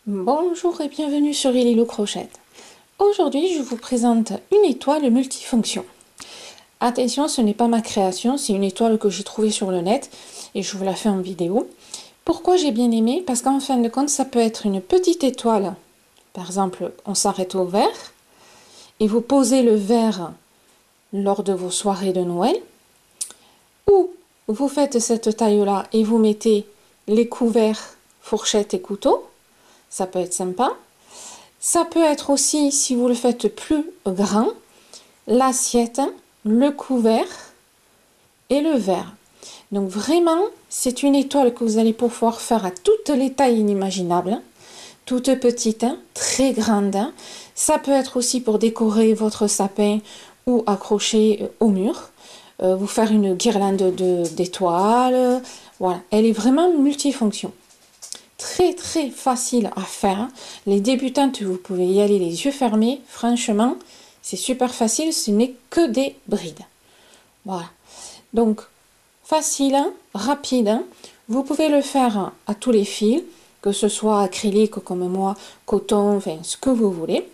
Bonjour et bienvenue sur Lilou Crochette. Aujourd'hui, je vous présente une étoile multifonction. Attention, ce n'est pas ma création, c'est une étoile que j'ai trouvée sur le net et je vous la fais en vidéo. Pourquoi j'ai bien aimé? Parce qu'en fin de compte, ça peut être une petite étoile. Par exemple, on s'arrête au vert et vous posez le vert lors de vos soirées de Noël. Ou vous faites cette taille-là et vous mettez les couverts, fourchettes et couteaux. Ça peut être sympa. Ça peut être aussi, si vous le faites plus grand, l'assiette, le couvert et le verre. Donc vraiment, c'est une étoile que vous allez pouvoir faire à toutes les tailles inimaginables, toutes petites, très grandes. Ça peut être aussi pour décorer votre sapin ou accrocher au mur, vous faire une guirlande d'étoiles. Voilà, elle est vraiment multifonction. Très facile à faire. Les débutantes, vous pouvez y aller les yeux fermés. Franchement, c'est super facile. Ce n'est que des brides. Voilà. Donc, facile, rapide. Vous pouvez le faire à tous les fils, que ce soit acrylique comme moi, coton, enfin ce que vous voulez.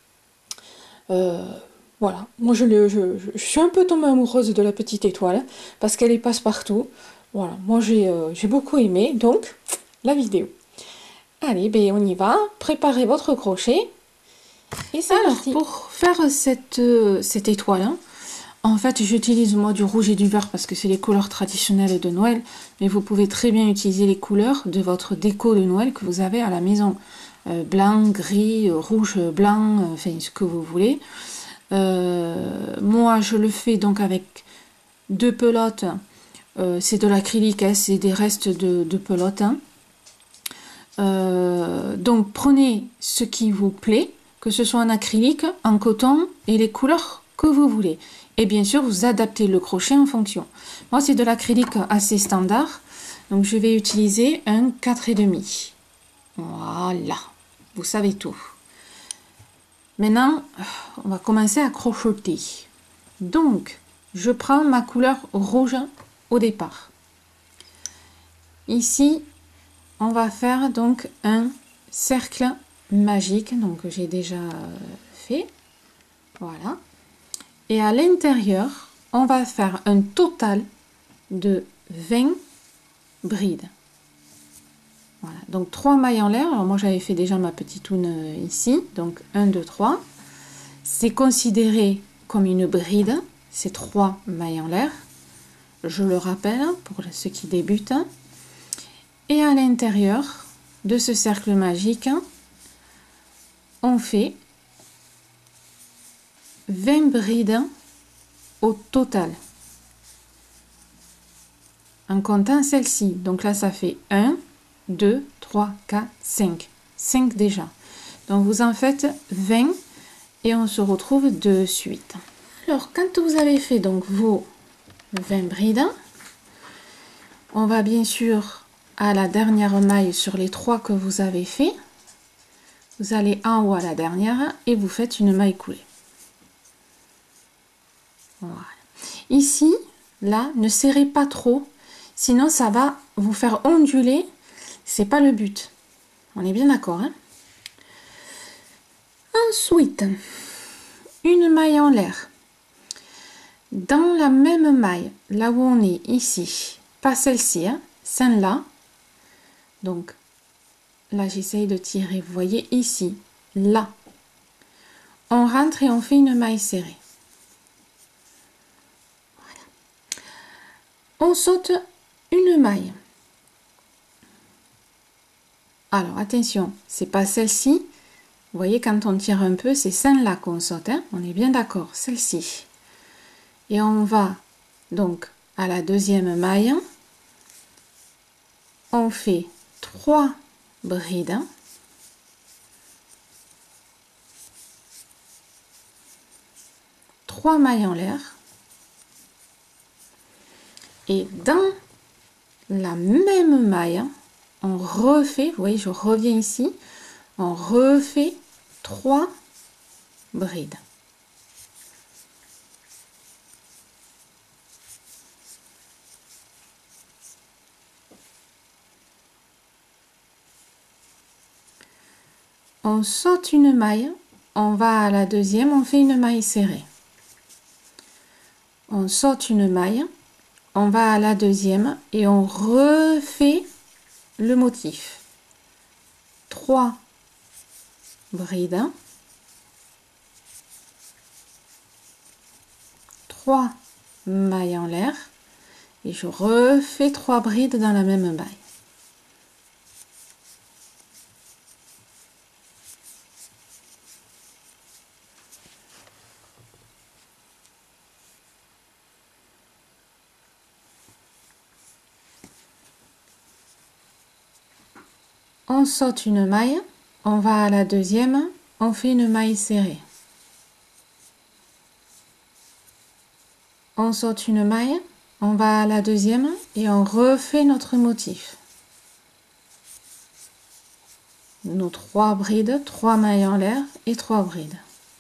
Voilà. Moi, je suis un peu tombée amoureuse de la petite étoile parce qu'elle est passe-partout. Voilà. Moi, j'ai beaucoup aimé. Donc, la vidéo. Allez, ben on y va. Préparez votre crochet. Et c'est parti. Pour faire cette étoile, en fait, j'utilise moi du rouge et du vert parce que c'est les couleurs traditionnelles de Noël. Mais vous pouvez très bien utiliser les couleurs de votre déco de Noël que vous avez à la maison. Blanc, gris, rouge, blanc, enfin ce que vous voulez. Moi, je le fais donc avec deux pelotes. C'est de l'acrylique, hein, c'est des restes de pelotes. Hein. Donc prenez ce qui vous plaît, que ce soit en acrylique, en coton et les couleurs que vous voulez. Et bien sûr, vous adaptez le crochet en fonction. Moi, c'est de l'acrylique assez standard, donc je vais utiliser un 4,5. Voilà, vous savez tout. Maintenant, on va commencer à crocheter. Donc, je prends ma couleur rouge au départ. Ici, on va faire donc un cercle magique, donc j'ai déjà fait. Voilà. Et à l'intérieur, on va faire un total de 20 brides. Voilà. Donc 3 mailles en l'air. Alors moi j'avais fait déjà ma petite toune ici. Donc 1, 2, 3. C'est considéré comme une bride. C'est 3 mailles en l'air. Je le rappelle pour ceux qui débutent. Et à l'intérieur de ce cercle magique, on fait 20 brides au total. En comptant celle-ci. Donc là, ça fait 1, 2, 3, 4, 5. 5 déjà. Donc vous en faites 20 et on se retrouve de suite. Alors, quand vous avez fait donc vos 20 brides, on va bien sûr à la dernière maille sur les 3 que vous avez fait. Vous allez en haut à la dernière et vous faites une maille coulée. Voilà. Ici, là, ne serrez pas trop, sinon ça va vous faire onduler. C'est pas le but. On est bien d'accord, hein? Ensuite, une maille en l'air. Dans la même maille, là où on est ici, pas celle-ci, hein, celle-là. Donc, là, j'essaye de tirer. Vous voyez ici, là. On rentre et on fait une maille serrée. Voilà. On saute une maille. Alors, attention, c'est pas celle-ci. Vous voyez, quand on tire un peu, c'est celle-là qu'on saute. Hein, on est bien d'accord, celle-ci. Et on va donc à la deuxième maille. On fait 3 brides. Trois mailles en l'air. Et dans la même maille, on refait, vous voyez, je reviens ici, on refait 3 brides. on saute une maille, on va à la deuxième, on fait une maille serrée. On saute une maille, on va à la deuxième et on refait le motif. 3 brides, 3 mailles en l'air et je refais 3 brides dans la même maille. On saute une maille, on va à la deuxième, on fait une maille serrée. On saute une maille, on va à la deuxième et on refait notre motif. Nos 3 brides, 3 mailles en l'air et 3 brides.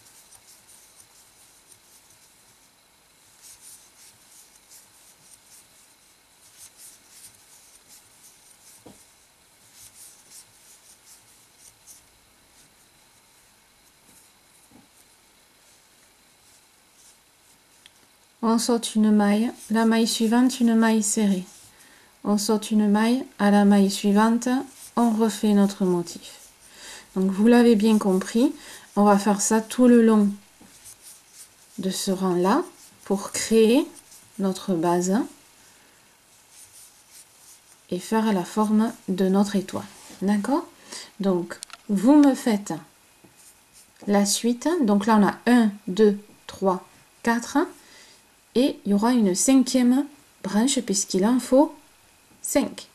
On saute une maille, la maille suivante, une maille serrée. On saute une maille, à la maille suivante, on refait notre motif. Donc vous l'avez bien compris, on va faire ça tout le long de ce rang-là pour créer notre base et faire la forme de notre étoile. D'accord? Donc vous me faites la suite. Donc là on a 1, 2, 3, 4. Et il y aura une 5e branche puisqu'il en faut 5.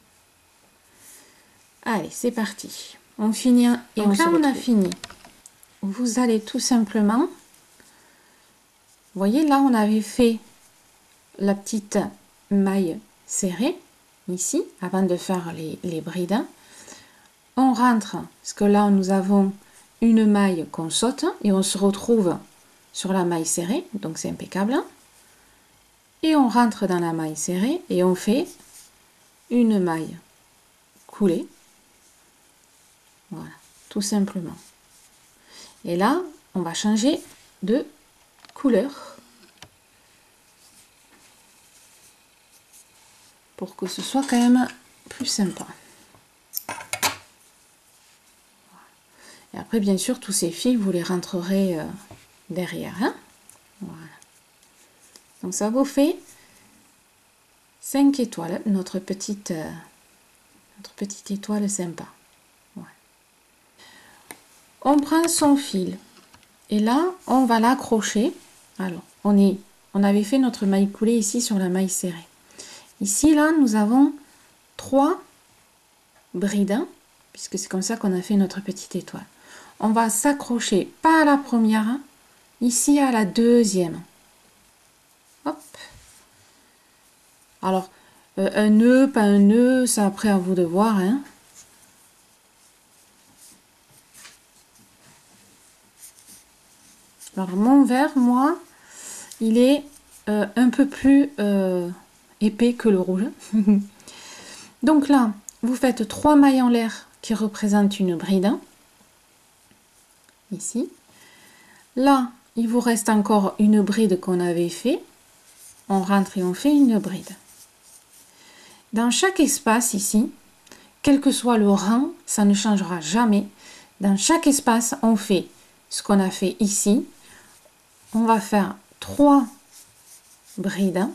Allez, c'est parti. On finit et donc là on a fini. Vous allez tout simplement, vous voyez là on avait fait la petite maille serrée ici avant de faire les brides. On rentre parce que là nous avons une maille qu'on saute et on se retrouve sur la maille serrée, donc c'est impeccable. Et on rentre dans la maille serrée et on fait une maille coulée. Voilà, tout simplement. Et là, on va changer de couleur pour que ce soit quand même plus sympa. Et après, bien sûr, tous ces fils, vous les rentrerez derrière. Hein, voilà. Donc ça vous fait 5 étoiles, notre petite étoile sympa. Ouais. On prend son fil et là on va l'accrocher. Alors on avait fait notre maille coulée ici sur la maille serrée. Ici là nous avons 3 brides, puisque c'est comme ça qu'on a fait notre petite étoile. On va s'accrocher pas à la première, ici à la deuxième. Hop. Alors, un nœud, pas un nœud, c'est après à vous de voir. Hein. Alors, mon vert, moi, il est un peu plus épais que le rouge. Donc là, vous faites 3 mailles en l'air qui représentent une bride. Ici. Là, il vous reste encore une bride qu'on avait fait. On rentre et on fait une bride. Dans chaque espace ici, quel que soit le rang, ça ne changera jamais. Dans chaque espace, on fait ce qu'on a fait ici. On va faire 3 brides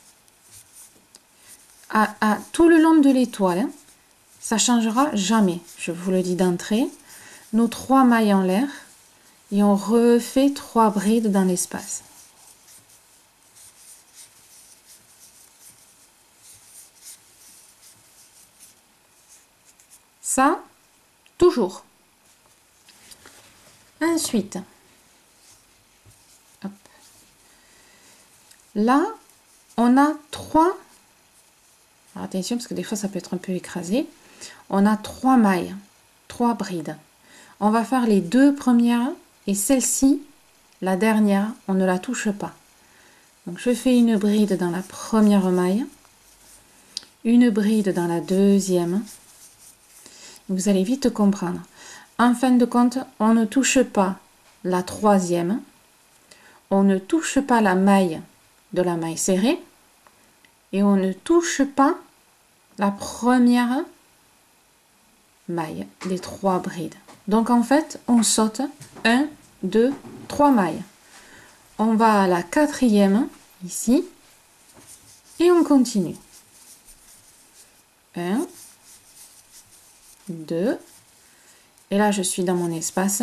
à tout le long de l'étoile. Ça changera jamais, je vous le dis d'entrée. Nos 3 mailles en l'air et on refait 3 brides dans l'espace. Ça, toujours. Ensuite, hop. Là, on a 3. Alors attention, parce que des fois, ça peut être un peu écrasé. On a 3 mailles, 3 brides. On va faire les 2 premières et celle-ci, la dernière, on ne la touche pas. Donc, je fais une bride dans la première maille, une bride dans la deuxième. Vous allez vite comprendre. en fin de compte, on ne touche pas la troisième, on ne touche pas la maille de la maille serrée et on ne touche pas la première maille des 3 brides. Donc en fait, on saute 1, 2, 3 mailles. On va à la 4e ici et on continue. 1, 2, et là je suis dans mon espace.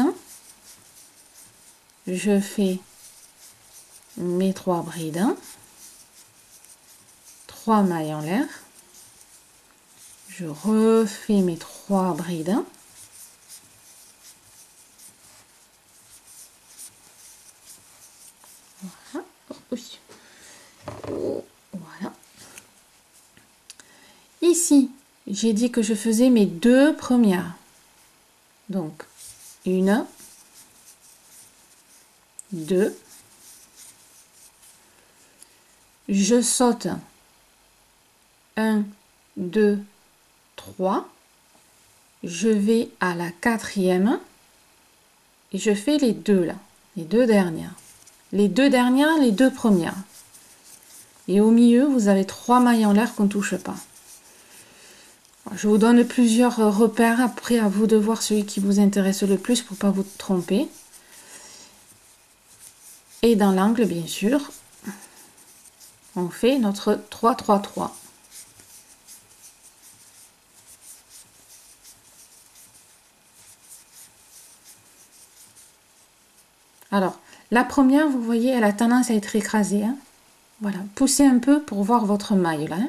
Je fais mes 3 brides, 3 mailles en l'air. Je refais mes 3 brides. Voilà. Voilà. Ici, j'ai dit que je faisais mes 2 premières. Donc, 1, 2. Je saute 1, 2, 3. Je vais à la 4e et je fais les 2 là, les 2 dernières. Les 2 dernières, les 2 premières. Et au milieu, vous avez 3 mailles en l'air qu'on ne touche pas. Je vous donne plusieurs repères, après à vous de voir celui qui vous intéresse le plus pour ne pas vous tromper. Et dans l'angle, bien sûr, on fait notre 3, 3, 3. Alors, la première, vous voyez, elle a tendance à être écrasée. Hein. Voilà, poussez un peu pour voir votre maille là. Hein.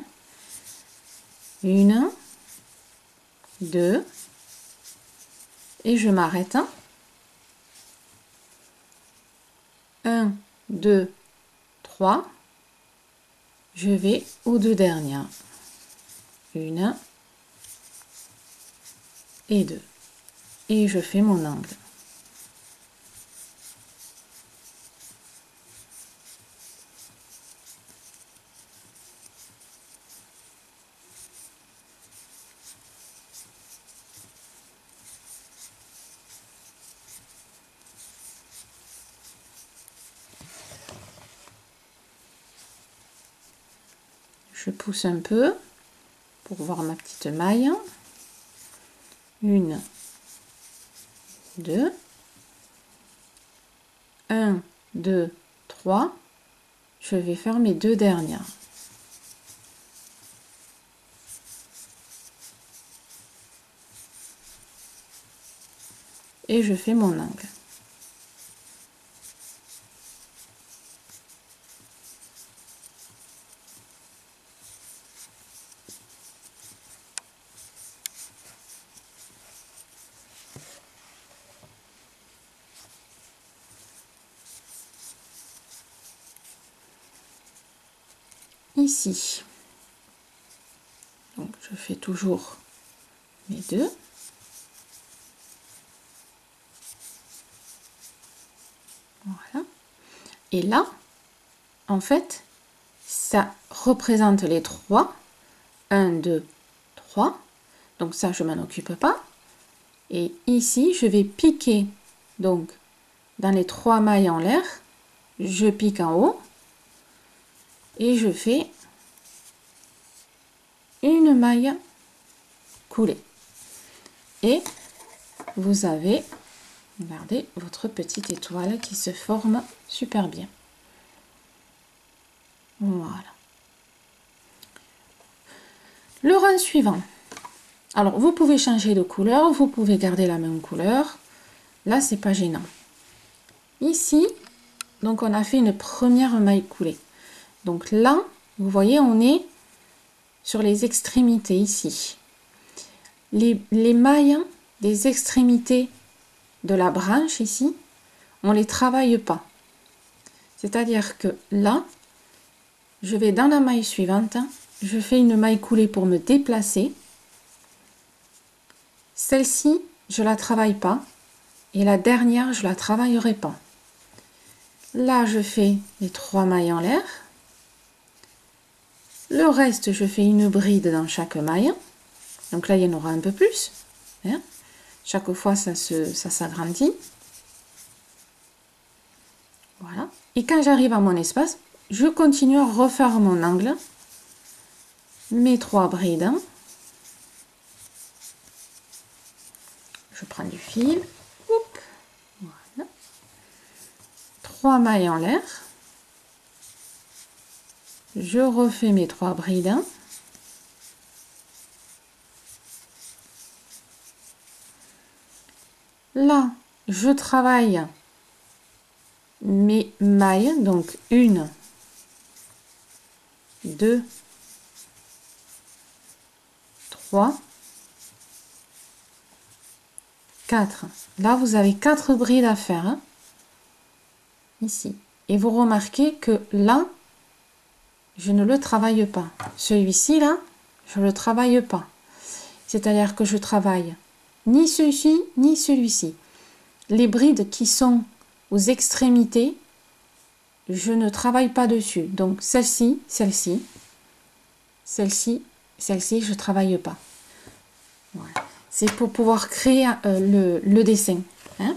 1, 2, et je m'arrête. 1, 2, 3. Je vais aux 2 dernières. 1 et 2. Et je fais mon angle. Je pousse un peu pour voir ma petite maille. 1, 2, 1, 2, 3. Je vais faire mes 2 dernières. Et je fais mon angle. Ici, donc je fais toujours mes 2. Voilà. Et là, en fait, ça représente les 3. 1, 2, 3. Donc ça, je m'en occupe pas. Et ici, je vais piquer donc dans les 3 mailles en l'air. Je pique en haut. Et je fais une maille coulée. Et vous avez, regardez, votre petite étoile qui se forme super bien. Voilà. Le rang suivant. Alors, vous pouvez changer de couleur, vous pouvez garder la même couleur. Là, c'est pas gênant. Ici, donc on a fait une première maille coulée. Donc là, vous voyez, on est sur les extrémités ici. Les mailles des extrémités de la branche ici, on les travaille pas. C'est-à-dire que là, je vais dans la maille suivante, je fais une maille coulée pour me déplacer. Celle-ci, je la travaille pas. Et la dernière, je la travaillerai pas. Là, je fais les 3 mailles en l'air. Le reste, je fais une bride dans chaque maille. Donc là, il y en aura un peu plus. Hein. Chaque fois, ça s'agrandit. Voilà. Et quand j'arrive à mon espace, je continue à refaire mon angle. Mes 3 brides. Je prends du fil. Oup. Voilà. 3 mailles en l'air. Je refais mes 3 brides. Là, je travaille mes mailles, donc 1, 2, 3, 4. Là, vous avez 4 brides à faire, hein, ici. Et vous remarquez que là, je ne le travaille pas. Celui-ci, là, je ne le travaille pas. C'est-à-dire que je travaille ni celui-ci, ni celui-ci. Les brides qui sont aux extrémités, je ne travaille pas dessus. Donc, celle-ci, celle-ci, celle-ci, celle-ci, je ne travaille pas. Voilà. C'est pour pouvoir créer le dessin. Hein.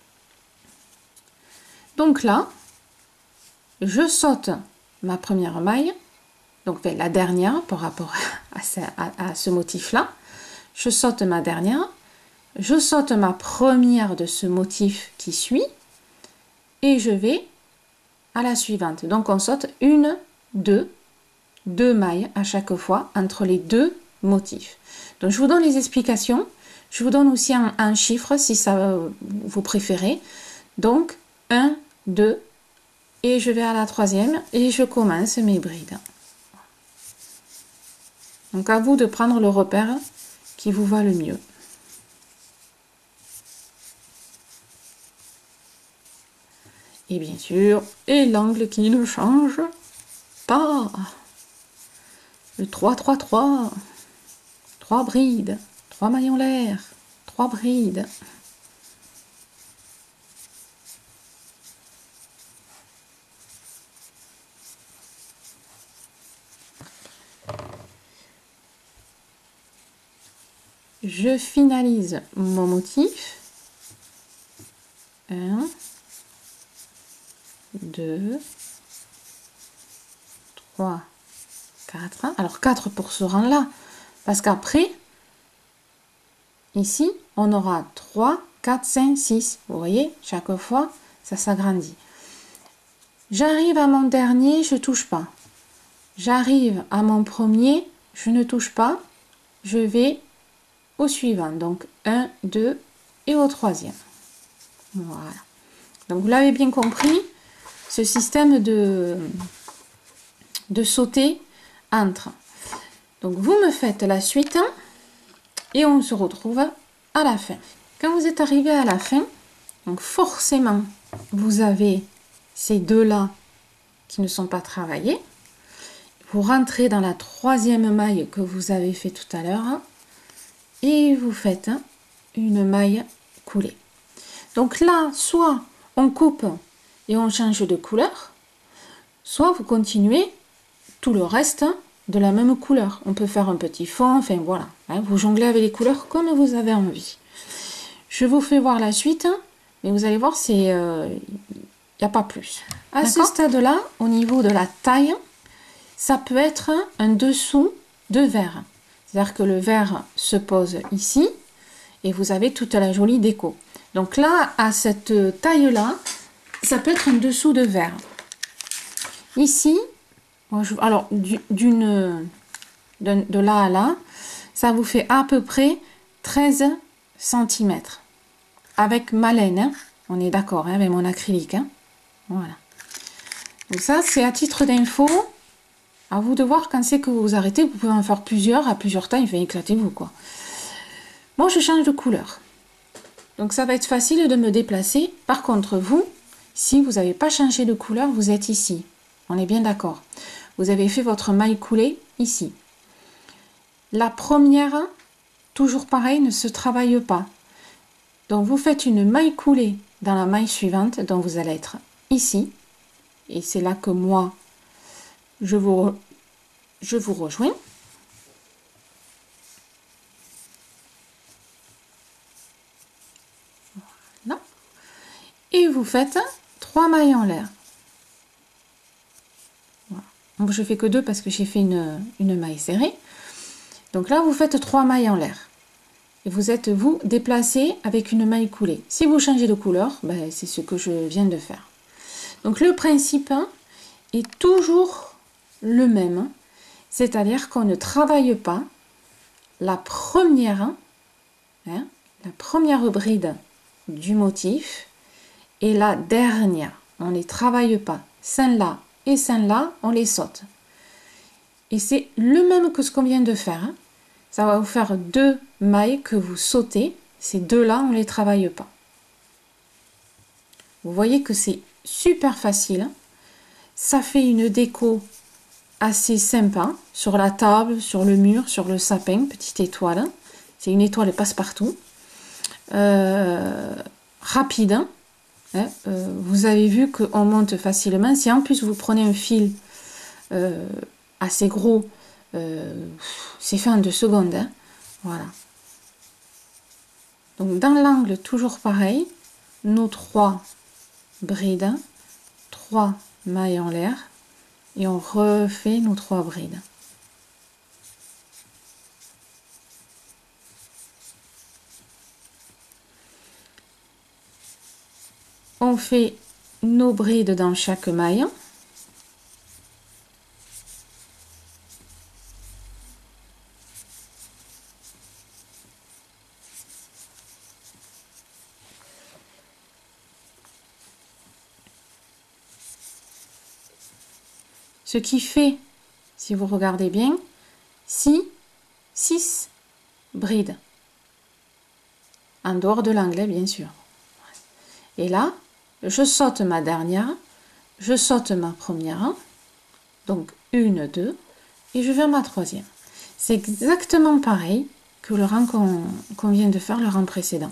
Donc là, je saute ma première maille, donc la dernière par rapport à ce motif-là. Je saute ma dernière, je saute ma première de ce motif qui suit, et je vais à la suivante. Donc on saute 1, 2, 2 mailles à chaque fois entre les 2 motifs. Donc je vous donne les explications. Je vous donne aussi un chiffre si ça vous préférez. Donc 1, 2, et je vais à la troisième et je commence mes brides. Donc à vous de prendre le repère qui vous va le mieux. Et bien sûr, et l'angle qui ne change pas. Le 3, 3, 3. 3 brides. 3 mailles en l'air. 3 brides. Je finalise mon motif. 1, 2, 3, 4. Alors 4 pour ce rang-là. Parce qu'après, ici, on aura 3, 4, 5, 6. Vous voyez, chaque fois, ça s'agrandit. J'arrive à mon dernier, je ne touche pas. J'arrive à mon premier, je ne touche pas. Je vais au suivant. Donc 1, 2 et au troisième. Voilà. Donc vous l'avez bien compris, ce système de sauter entre. Donc vous me faites la suite et on se retrouve à la fin. Quand vous êtes arrivé à la fin, donc forcément vous avez ces deux-là qui ne sont pas travaillés. Vous rentrez dans la troisième maille que vous avez fait tout à l'heure et vous faites une maille coulée. Donc là, soit on coupe et on change de couleur, soit vous continuez tout le reste de la même couleur. On peut faire un petit fond, enfin voilà. Vous jonglez avec les couleurs comme vous avez envie. Je vous fais voir la suite, mais vous allez voir, il n'y a pas plus. À ce stade-là, au niveau de la taille, ça peut être un dessous de verre. C'est-à-dire que le verre se pose ici et vous avez toute la jolie déco. Donc là, à cette taille-là, ça peut être un dessous de verre. Ici, alors de là à là, ça vous fait à peu près 13 cm. Avec ma laine, hein. On est d'accord, hein, avec mon acrylique. Hein. Voilà. Donc ça, c'est à titre d'info. À vous de voir quand c'est que vous arrêtez. Vous pouvez en faire plusieurs, à plusieurs tailles. Enfin, éclatez-vous, quoi. Bon, je change de couleur. Donc ça va être facile de me déplacer. Par contre, vous, si vous n'avez pas changé de couleur, vous êtes ici. On est bien d'accord. Vous avez fait votre maille coulée ici. La première, toujours pareil, ne se travaille pas. Donc vous faites une maille coulée dans la maille suivante, donc vous allez être ici. Et c'est là que moi, je vous rejoins. vous faites 3 mailles en l'air. Voilà. Bon, je fais que 2 parce que j'ai fait une maille serrée. Donc là, vous faites 3 mailles en l'air. Et vous êtes, vous, déplacé avec une maille coulée. Si vous changez de couleur, ben, c'est ce que je viens de faire. Donc le principe est toujours le même. C'est-à-dire qu'on ne travaille pas la première bride du motif et la dernière. On ne les travaille pas. Celle-là et celle-là, on les saute. Et c'est le même que ce qu'on vient de faire. Ça va vous faire 2 mailles que vous sautez. Ces deux-là, on ne les travaille pas. Vous voyez que c'est super facile. Ça fait une déco assez sympa sur la table, sur le mur, sur le sapin. Petite étoile. C'est une étoile passe-partout. Rapide. Vous avez vu qu'on monte facilement. Si en plus vous prenez un fil assez gros, c'est fait en 2 secondes. Voilà. Donc dans l'angle, toujours pareil, nos 3 brides, 3 mailles en l'air, et on refait nos 3 brides. On fait nos brides dans chaque maille. Ce qui fait, si vous regardez bien, 6 brides. En dehors de l'angle, bien sûr. Et là, je saute ma dernière, je saute ma première, donc 1, 2, et je vais à ma troisième. C'est exactement pareil que le rang qu'on vient de faire, le rang précédent.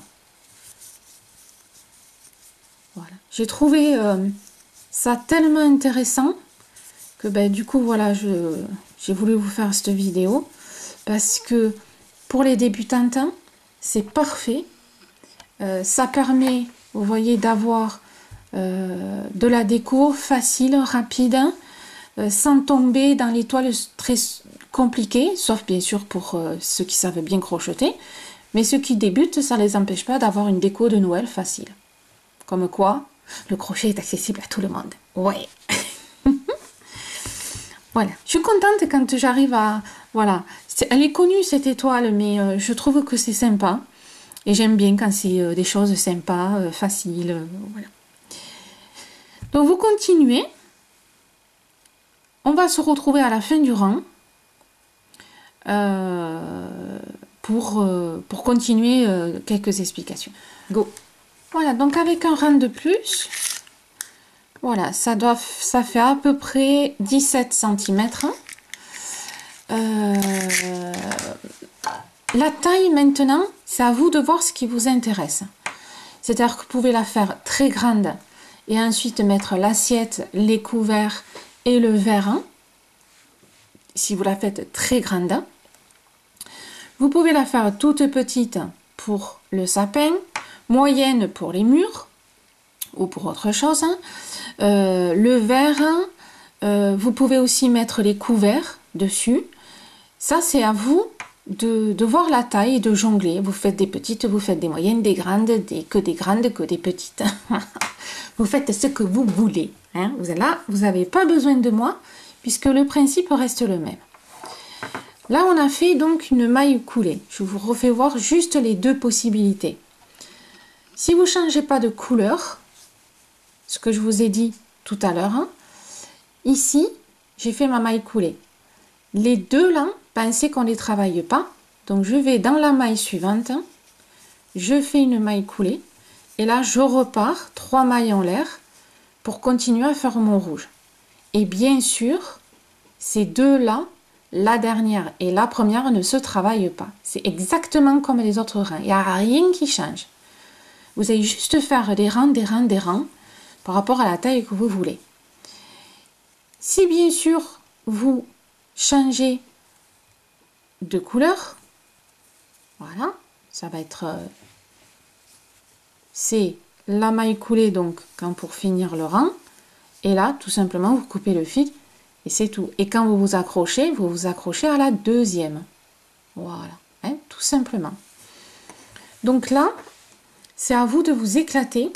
Voilà. J'ai trouvé ça tellement intéressant que du coup, voilà, j'ai voulu vous faire cette vidéo parce que pour les débutantes, c'est parfait. Ça permet, vous voyez, d'avoir de la déco facile, rapide, sans tomber dans les toiles très compliquées, sauf bien sûr pour ceux qui savent bien crocheter. Mais ceux qui débutent, ça ne les empêche pas d'avoir une déco de Noël facile. Comme quoi, le crochet est accessible à tout le monde. Ouais. Voilà, je suis contente quand j'arrive à... Voilà, elle est connue cette étoile, mais je trouve que c'est sympa. Et j'aime bien quand c'est des choses sympas, faciles, voilà. Donc vous continuez. On va se retrouver à la fin du rang pour continuer quelques explications. Go. Voilà, donc avec un rang de plus, voilà, ça fait à peu près 17 cm. La taille maintenant, c'est à vous de voir ce qui vous intéresse. C'est-à-dire que vous pouvez la faire très grande et ensuite mettre l'assiette, les couverts et le verre. Si vous la faites très grande. Vous pouvez la faire toute petite pour le sapin, moyenne pour les murs ou pour autre chose. Le verre, vous pouvez aussi mettre les couverts dessus. Ça, c'est à vous de voir la taille et de jongler. Vous faites des petites, vous faites des moyennes, des grandes, que des grandes, que des petites. Vous faites ce que vous voulez. Hein. Là, vous n'avez pas besoin de moi puisque le principe reste le même. Là, on a fait donc une maille coulée. Je vous refais voir juste les 2 possibilités. Si vous ne changez pas de couleur, ce que je vous ai dit tout à l'heure, ici, j'ai fait ma maille coulée. Les 2 là, pensez qu'on ne les travaille pas. Donc, je vais dans la maille suivante, je fais une maille coulée. Et là, je repars 3 mailles en l'air pour continuer à faire mon rouge. Et bien sûr, ces 2 là, la dernière et la première ne se travaillent pas. C'est exactement comme les autres rangs. Il n'y a rien qui change. Vous allez juste faire des rangs, des rangs, des rangs par rapport à la taille que vous voulez. Si bien sûr, vous changez de couleur, voilà, ça va être... c'est la maille coulée, donc quand pour finir le rang. Et là, tout simplement, vous coupez le fil et c'est tout. Et quand vous vous accrochez à la deuxième. Voilà, hein, tout simplement. Donc là, c'est à vous de vous éclater,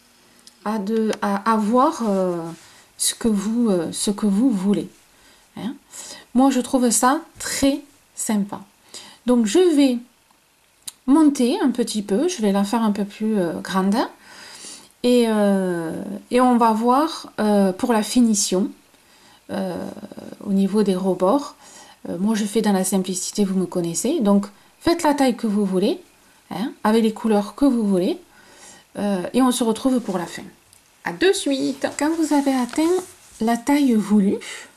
à voir ce que vous voulez. Hein. Moi, je trouve ça très sympa. Donc, je vais monter un petit peu, je vais la faire un peu plus grande. Et on va voir pour la finition, au niveau des rebords. Moi, je fais dans la simplicité, vous me connaissez. Donc, faites la taille que vous voulez, hein, avec les couleurs que vous voulez. Et on se retrouve pour la fin. À de suite. Quand vous avez atteint la taille voulue,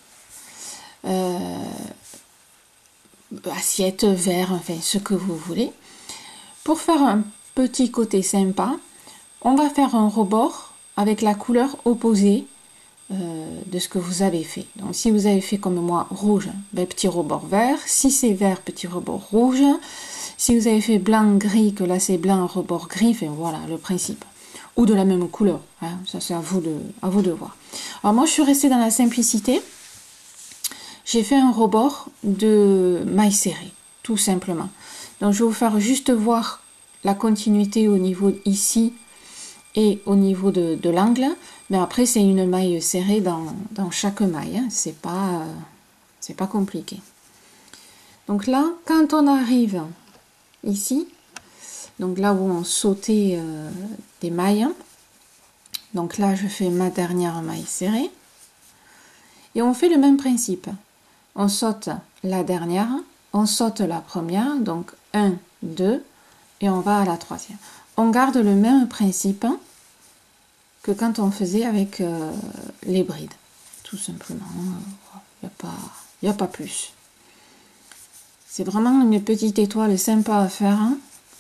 assiette, verre, enfin ce que vous voulez, pour faire un petit côté sympa, on va faire un rebord avec la couleur opposée de ce que vous avez fait. Donc si vous avez fait comme moi rouge, ben, petit rebord vert. Si c'est vert, petit rebord rouge. Si vous avez fait blanc, gris, que là c'est blanc, rebord gris, enfin voilà le principe. Ou de la même couleur, hein, ça c'est à vous de voir. Alors moi je suis restée dans la simplicité. J'ai fait un rebord de maille serrée, tout simplement. Donc je vais vous faire juste voir la continuité au niveau ici et au niveau de l'angle. Mais après c'est une maille serrée dans chaque maille, hein. C'est pas compliqué. Donc là, quand on arrive ici, donc là où on sautait des mailles, donc là je fais ma dernière maille serrée et on fait le même principe. On saute la dernière, on saute la première, donc 1, 2 et on va à la troisième. On garde le même principe que quand on faisait avec les brides, tout simplement. Il n'y a pas plus. C'est vraiment une petite étoile sympa à faire, hein,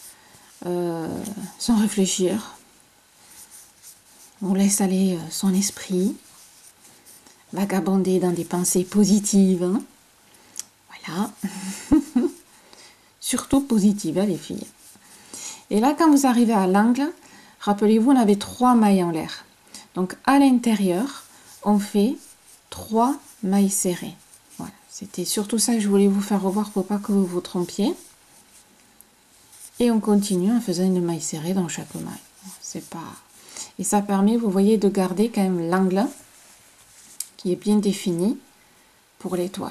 sans réfléchir. On laisse aller son esprit, vagabonder dans des pensées positives. Hein. Voilà. Surtout positives, hein, les filles. Et là, quand vous arrivez à l'angle, rappelez-vous, on avait 3 mailles en l'air. Donc, à l'intérieur, on fait 3 mailles serrées. Voilà. C'était surtout ça que je voulais vous faire revoir pour pas que vous vous trompiez. Et on continue en faisant une maille serrée dans chaque maille. C'est pas... Et ça permet, vous voyez, de garder quand même l'angle qui est bien défini pour l'étoile.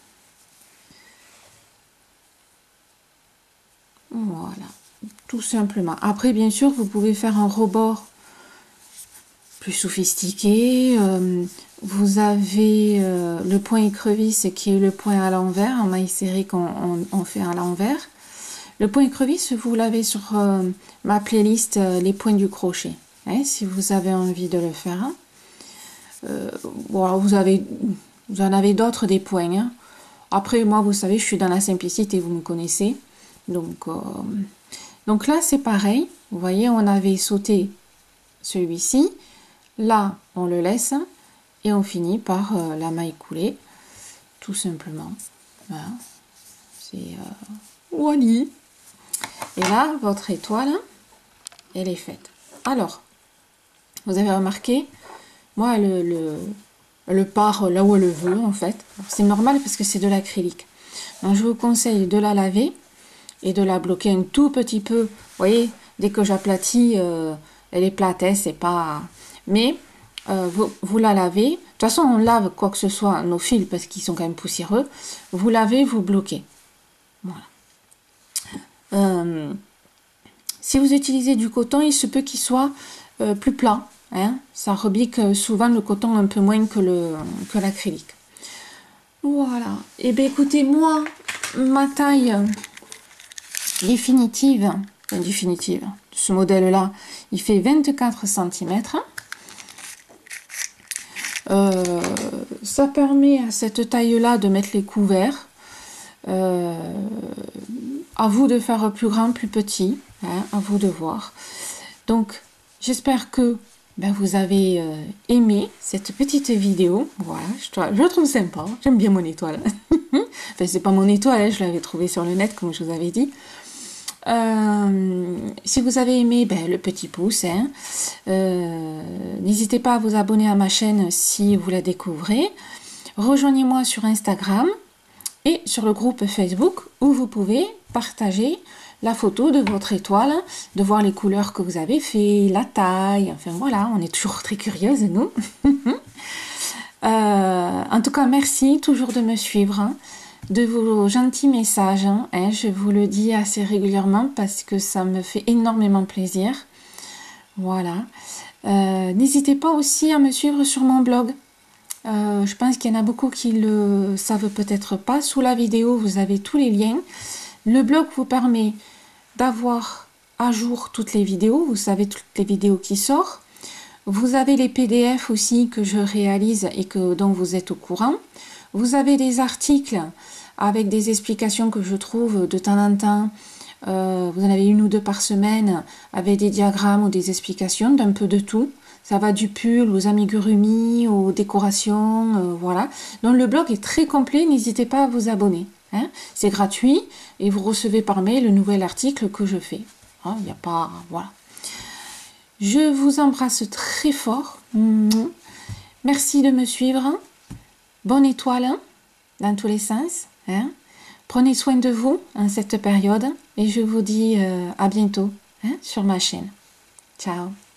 Voilà, tout simplement. Après, bien sûr, vous pouvez faire un rebord plus sophistiqué. Vous avez le point écrevisse qui est le point à l'envers, en maille serrée qu'on fait à l'envers. Le point écrevisse, vous l'avez sur ma playlist les points du crochet, hein, si vous avez envie de le faire. Bon, vous en avez d'autres des points. Hein. Après, moi, vous savez, je suis dans la simplicité, vous me connaissez. Donc là, c'est pareil. Vous voyez, on avait sauté celui-ci. Là, on le laisse et on finit par la maille coulée, tout simplement. Voilà. C'est Wally. Et là, votre étoile, elle est faite. Alors, vous avez remarqué, moi, le part là où elle veut, en fait. C'est normal parce que c'est de l'acrylique. Donc, je vous conseille de la laver et de la bloquer un tout petit peu. Vous voyez, dès que j'aplatis, elle est plate, hein, c'est pas... Mais vous la lavez. De toute façon, on lave quoi que ce soit, nos fils, parce qu'ils sont quand même poussiéreux. Vous lavez, vous bloquez. Voilà. Si vous utilisez du coton, il se peut qu'il soit plus plat. Hein, ça rebique souvent le coton un peu moins que l'acrylique. Voilà. Et bien écoutez, moi, ma taille définitive, ce modèle-là, il fait 24 cm. Ça permet à cette taille-là de mettre les couverts. À vous de faire plus grand, plus petit, hein, à vous de voir. Donc, j'espère que vous avez aimé cette petite vidéo. Voilà, je la trouve sympa. J'aime bien mon étoile. Enfin, c'est pas mon étoile, hein, je l'avais trouvée sur le net, comme je vous avais dit. Si vous avez aimé, le petit pouce. Hein. N'hésitez pas à vous abonner à ma chaîne si vous la découvrez. Rejoignez-moi sur Instagram et sur le groupe Facebook où vous pouvez partager la photo de votre étoile, de voir les couleurs que vous avez fait, la taille, enfin voilà, on est toujours très curieuses nous. En tout cas, merci toujours de me suivre, hein, de vos gentils messages, hein, je vous le dis assez régulièrement parce que ça me fait énormément plaisir. Voilà. N'hésitez pas aussi à me suivre sur mon blog. Je pense qu'il y en a beaucoup qui le savent peut-être pas. Sous la vidéo, vous avez tous les liens. Le blog vous permet d'avoir à jour toutes les vidéos. Vous savez toutes les vidéos qui sortent. Vous avez les PDF aussi que je réalise et dont vous êtes au courant. Vous avez des articles avec des explications que je trouve de temps en temps. Vous en avez 1 ou 2 par semaine avec des diagrammes ou des explications d'un peu de tout. Ça va du pull aux amigurumi, aux décorations, voilà. Donc le blog est très complet, n'hésitez pas à vous abonner. Hein. C'est gratuit et vous recevez par mail le nouvel article que je fais. Il n'y a pas... Voilà. Je vous embrasse très fort. Merci de me suivre. Bonne étoile dans tous les sens. Hein. Prenez soin de vous en cette période et je vous dis à bientôt sur ma chaîne. Ciao.